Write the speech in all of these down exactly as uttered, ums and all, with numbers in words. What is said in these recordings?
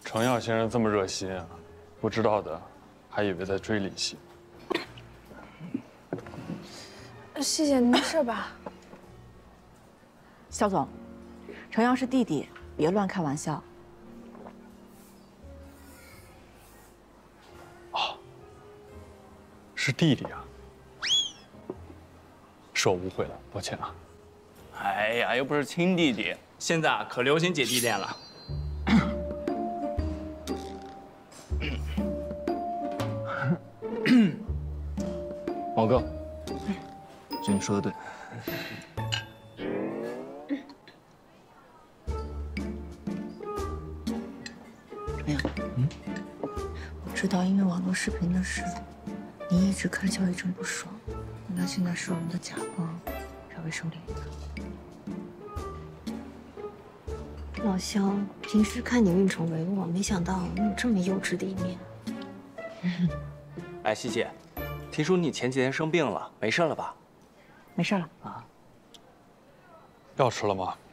程耀先生这么热心啊，不知道的还以为在追李希。 谢谢，你没事吧？ 肖总，程耀是弟弟，别乱开玩笑。 哦，是弟弟啊，是我误会了，抱歉啊。 哎呀，又不是亲弟弟，现在啊可流行姐弟恋了。 毛哥，这你说的对。 程耀，嗯，我知道因为网络视频的事，你一直看肖一正不爽，但他现在是我们的甲方，稍微收敛一点。 老肖，平时看你运筹帷幄，没想到你有这么幼稚的一面。 哎，西西，听说你前几天生病了，没事了吧？ 没事了啊。 药吃了吗？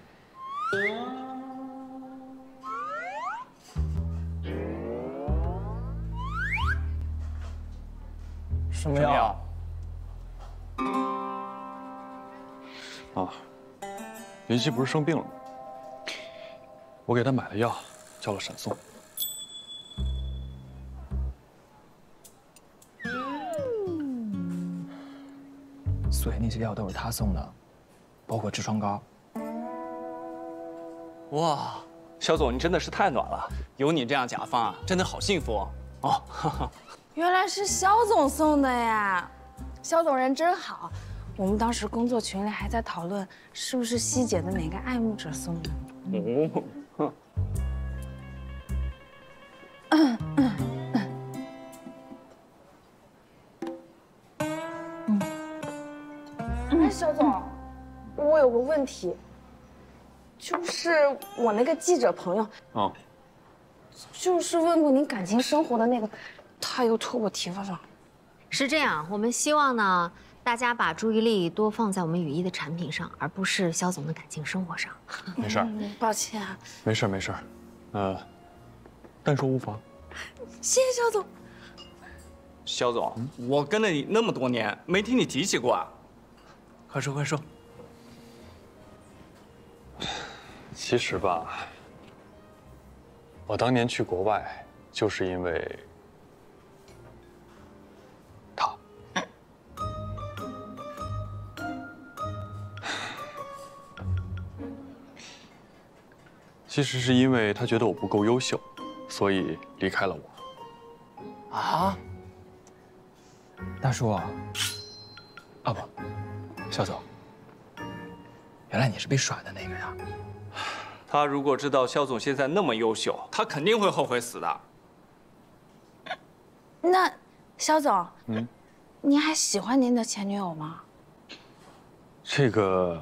什么药？ 啊，林夕不是生病了吗？我给他买了药，叫了闪送。 所以那些药都是他送的，包括痔疮膏。 哇，肖总，你真的是太暖了，有你这样甲方啊，真的好幸福哦。哦，哈哈。 原来是肖总送的呀，肖总人真好。我们当时工作群里还在讨论，是不是希姐的哪个爱慕者送的。 哦，哼。 嗯嗯嗯。哎，肖总，我有个问题，就是我那个记者朋友， 嗯， 就是问过您感情生活的那个，他又托我提了了。 是这样，我们希望呢，大家把注意力多放在我们羽翼的产品上，而不是肖总的感情生活上。 没事儿， 嗯，抱歉啊。 没事儿，没事儿，呃，但说无妨。 谢谢肖总。 肖总，我跟了你那么多年，没听你提起过啊。快说快说。 其实吧，我当年去国外就是因为他。其实是因为他觉得我不够优秀，所以离开了我。 啊？大叔，啊不，肖总，原来你是被耍的那个呀？ 他如果知道肖总现在那么优秀，他肯定会后悔死的。 那，肖总， 嗯， 您还喜欢您的前女友吗？ 这个，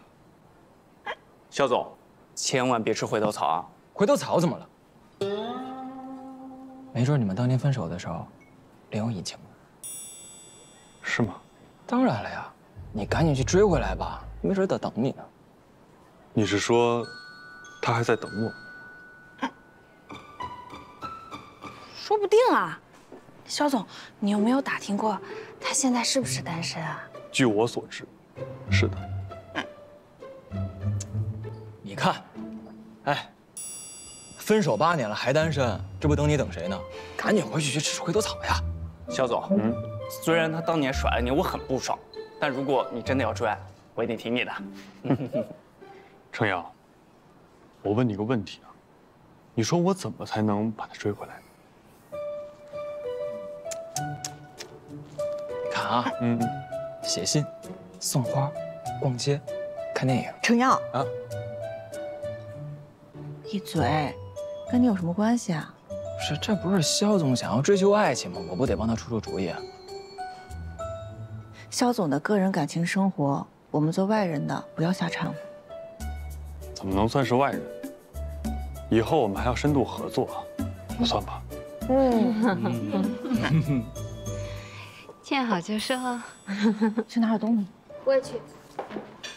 肖总，千万别吃回头草啊！ 回头草怎么了？没准你们当年分手的时候，另有隐情呢。 是吗？ 当然了呀，你赶紧去追回来吧，没准在等你呢。 你是说，他还在等我？ 说不定啊。肖总，你有没有打听过，他现在是不是单身啊？ 据我所知，是的。 你看，哎，分手八年了还单身，这不等你等谁呢？赶紧回去去吃回头草呀！ 肖总，嗯，虽然他当年甩了你，我很不爽，但如果你真的要追，我一定挺你的。 程阳，我问你个问题啊，你说我怎么才能把他追回来？ 你看啊，嗯，写信、送花、逛街、看电影。 程耀啊， 闭嘴，跟你有什么关系啊？ 是，这不是肖总想要追求爱情吗？我不得帮他出出主意啊。 肖总的个人感情生活，我们做外人的不要瞎掺和。 怎么能算是外人？以后我们还要深度合作，不算吧？ 嗯，见好就收。 去拿点东西。 我也去。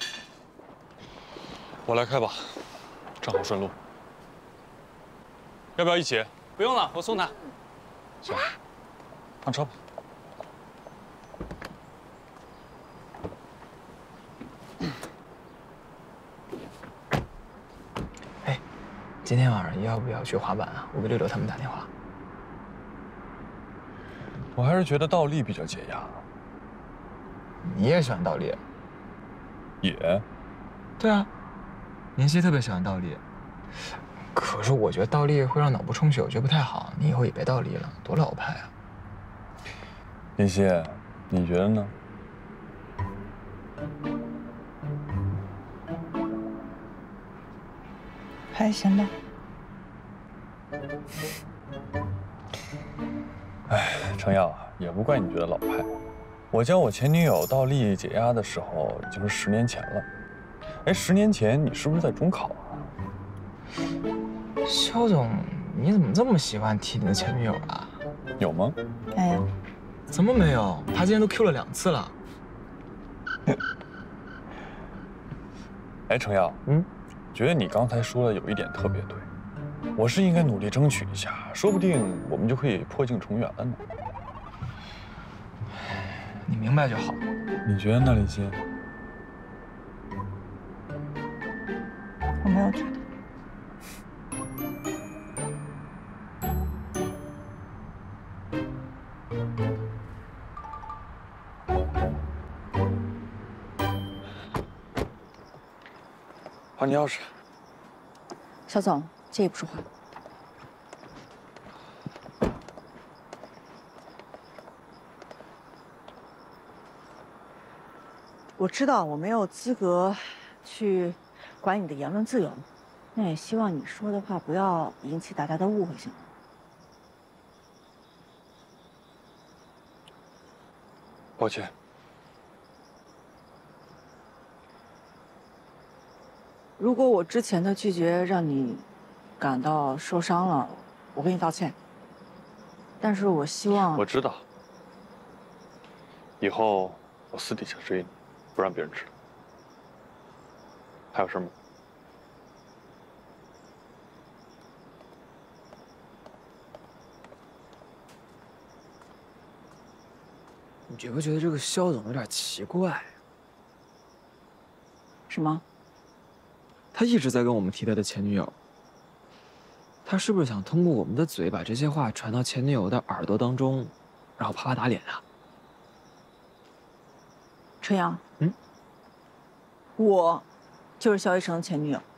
我来开吧，正好顺路。 要不要一起？ 不用了，我送他。 行，上车吧。 哎，今天晚上要不要去滑板啊？我给六六他们打电话。 我还是觉得倒立比较解压。 你也喜欢倒立？ 也。 对啊，妍希特别喜欢倒立。可是我觉得倒立会让脑部充血，我觉得不太好。你以后也别倒立了，多老派啊！ 妍希，你觉得呢？ 还行吧。 哎，程耀，也不怪你觉得老派。我教我前女友倒立解压的时候，已经是十年前了。哎，十年前你是不是在中考啊？ 肖总，你怎么这么喜欢提你的前女友啊？ 有吗？ 没有。 怎么没有？他今天都 Q 了两次了。 哎，程耀，嗯，觉得你刚才说的有一点特别对，我是应该努力争取一下，说不定我们就可以破镜重圆了呢。 你明白就好。 你觉得呢，林欣？ 我没有觉得。 还你钥匙。 肖总，借一步说话。我知道我没有资格去管你的言论自由，那也希望你说的话不要引起大家的误会，行吗？ 抱歉。 如果我之前的拒绝让你感到受伤了，我跟你道歉。但是我希望我知道，以后我私底下追你，不让别人知道。还有事吗？ 你觉不觉得这个肖总有点奇怪？ 什么？ 他一直在跟我们提他的前女友。他是不是想通过我们的嘴把这些话传到前女友的耳朵当中，然后啪啪打脸啊？ 陈阳， 嗯， 我就是肖一成的前女友。